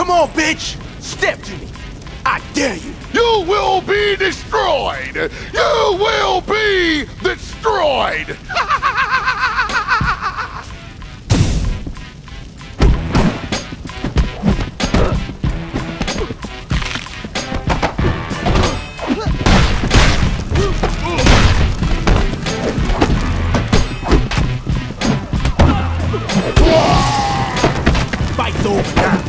Come on, bitch! Step to me! I dare you! You will be destroyed! You will be destroyed! Fight's over now.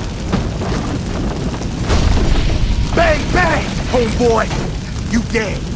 Homeboy, you dead.